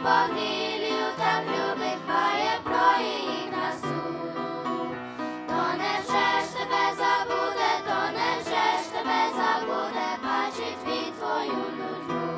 по Лілію так любить, дбає про її красу. То невже ж тебе забуде, то невже ж тебе забуде, бачить він твою нудьгу.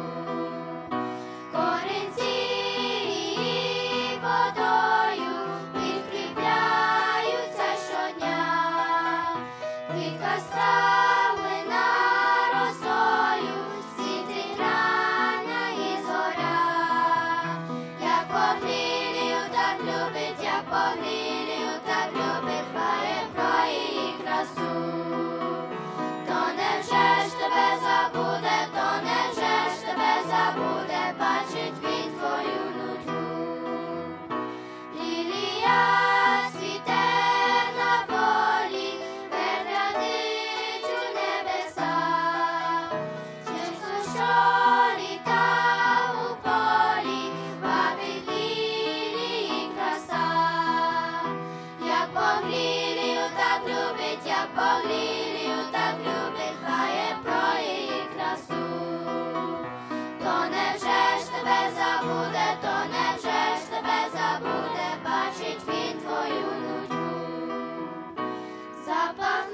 Корінці її водою підкріпляються щодня, квітка стравлена росою, світить рання і зоря. Як по Лілію так любить, як по Лілію так любить, дбає про її красу. То невже ж тебе забуде, то невже ж тебе забуде, бачить він твою нудьгу. Лілія цвіте на полі, переглядить у небеса, чисто, що літав у полі, бабить Лілії краса. Як по Лілію так любить, як по Лілію так любить, дбає про її красу. То невже ж тебе забуде, то невже ж тебе забуде, бачить він твою нудьгу. Запах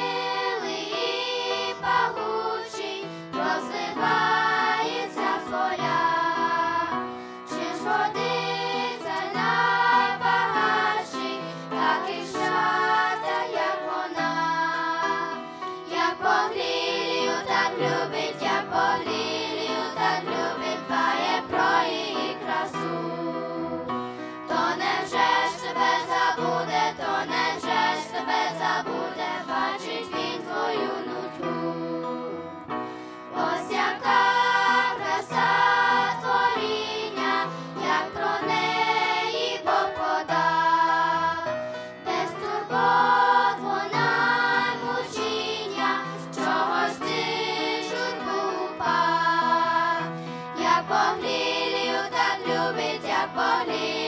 лилії пахучий розливається в полях, чи ж водиться найбагатший, такий щастя, як вона. Як по Лілію так любить, як по Лілію так любить, дбає про її красу. То невже ж тебе забуде, то невже ж тебе забуде, бачить він твою нудьгу. Ось яка краса творіння, як про неї Бог подав, без турбот вона й мучіння, чого ж ти журбу впав. Як по Лілію так любить, як по Лілію